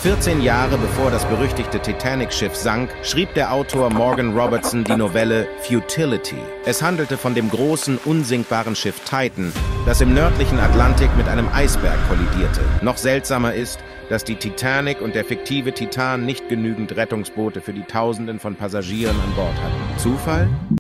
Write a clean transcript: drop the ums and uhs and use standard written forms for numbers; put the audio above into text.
14 Jahre bevor das berüchtigte Titanic-Schiff sank, schrieb der Autor Morgan Robertson die Novelle Futility. Es handelte von dem großen, unsinkbaren Schiff Titan, das im nördlichen Atlantik mit einem Eisberg kollidierte. Noch seltsamer ist, dass die Titanic und der fiktive Titan nicht genügend Rettungsboote für die Tausenden von Passagieren an Bord hatten. Zufall?